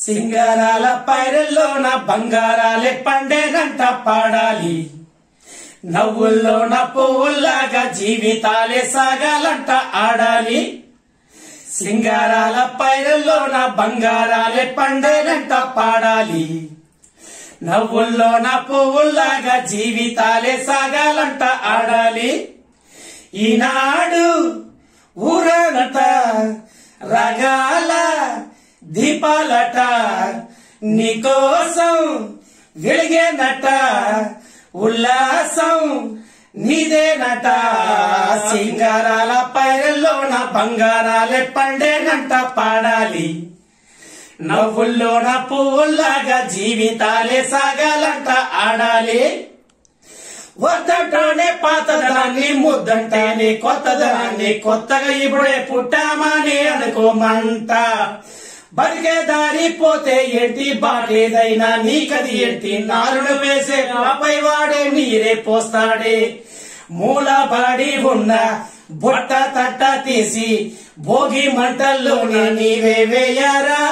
సింగారాల పైరుల్లోన బంగారాలే పండేనంట పాడాలి. నవ్వుల్లోన పువ్వుల్లాగా జీవితాలే సాగాలంట ఆడాలి. సింగారాల పైరుల్లోన బంగారాలే పండేనంట పాడాలి. నవ్వుల్లోన పువ్వుల్లాగా జీవితాలే సాగాలంట ఆడాలి. ఈనాడు ఊరనట రగాల దీపాలట నీకోసం వెలిగేనట ఉల్లాసం నీదేనట. సింగారాల పైరుల్లోన బంగారాలే పండేనంట పాడాలి. నవ్వుల్లోన పువ్వుల్లాగా జీవితాలే సాగాలంట ఆడాలి. వద్దంటేనే పాతదనాన్ని ముద్దంటేనే కొత్తదనాన్ని కొత్తగా ఇప్పుడే పుట్టామని అనుకోమంట. బతికే దారి పోతే ఏంటి బాటేదైనా నీకది ఏంటి నారును వేసే నాపై వాడే నీరే పోస్తాడే. మూలబాడి ఉన్న బొట్ట తట్ట తీసి భోగి మంటల్లోనే నీవే వేయరా.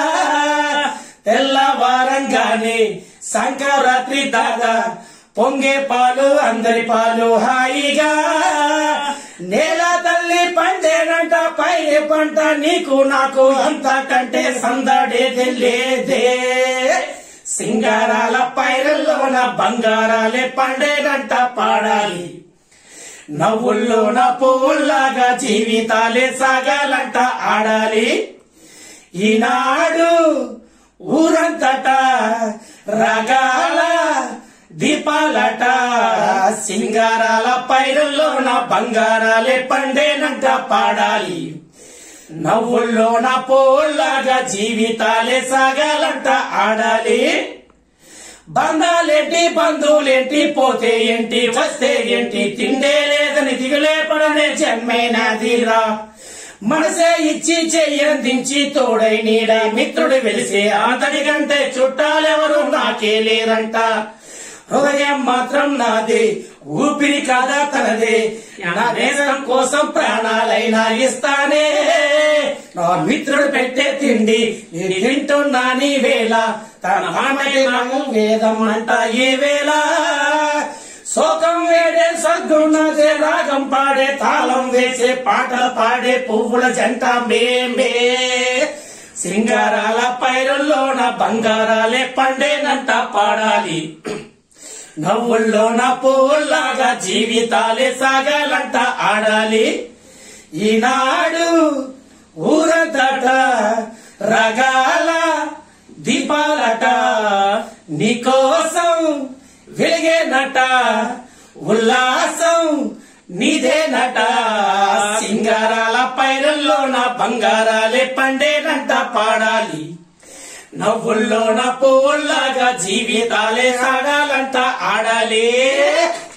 తెల్లవారంగానే సంక్రాంతి దాదా పొంగే పాలు అందరి పాలు హాయిగా. నేల తల్లి పండేనంట పైరే పంట నీకు నాకు అంతకంటే సందడేది లేదే. సింగారాల పైరుల్లోన బంగారాలే పండేనంట పాడాలి. నవ్వుల్లోన పువ్వుల్లాగా జీవితాలే సాగాలంట ఆడాలి. ఈనాడు ఊరంతట రగాల దీపాలట సింగారాల పైరుల్లోన బంగారాలే పండేనంట పాడాలి. నవ్వుల్లోన పువ్వుల్లాగా జీవితాలే సాగాలంట ఆడాలి. బంధాలేంటి బంధువులేంటి పోతే ఏంటి వస్తే ఏంటి తిండే లేదని దిగులే పడనే జన్మేనాదిరా. మనసే ఇచ్చి చెయ్యందించి తోడై నీడ మిత్రుడు వెలిసే అతడి కంటే చుట్టాలెవరు నాకే లేరంట. హృదయం మాత్రం నాదే ఊపిరి కాదా తనదే. నా దేశం కోసం ప్రాణాలైనా ఇస్తానే. నా మిత్రుడు పెట్టే తిండి నేను తింటున్నా నీ వేళ తన మాటకి నాకు వేదం అంట ఏ వేళ. శోకం వేడే సద్గుణదే రాగం పాడే తాళం వేసే పాటలు పాడే పువ్వుల జంట మేమే. సింగారాల పైరుల్లోన బంగారాలే పండేనంట పాడాలి. నవ్వుల్లోన పువ్వుల్లాగా జీవితాలే సాగాలంట ఆడాలి. ఈనాడు ఊరంతట రగాల దీపాలట నీకోసం వెలిగేనట ఉల్లాసం నీదేనట. సింగారాల పైరుల్లోన బంగారాలే పండేనంట పాడాలి. నవ్వుల్లోన పువ్వుల్లాగా జీవితాలే సాగాలంట ఆడాలి.